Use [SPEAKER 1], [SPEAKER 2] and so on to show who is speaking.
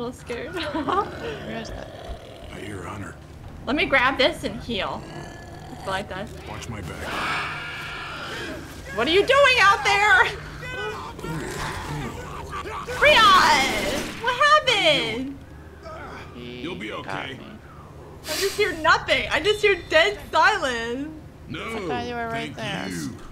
[SPEAKER 1] little scared.
[SPEAKER 2] Where is that?
[SPEAKER 3] I hear Hunter.
[SPEAKER 1] Let me grab this and heal. Like that.
[SPEAKER 3] Watch my back.
[SPEAKER 1] What are you doing out there? Freon! What happened?
[SPEAKER 3] You'll be okay.
[SPEAKER 1] I just hear nothing. I just hear dead silence.
[SPEAKER 3] No,
[SPEAKER 2] I thought you were right
[SPEAKER 3] thank
[SPEAKER 2] there.
[SPEAKER 3] you.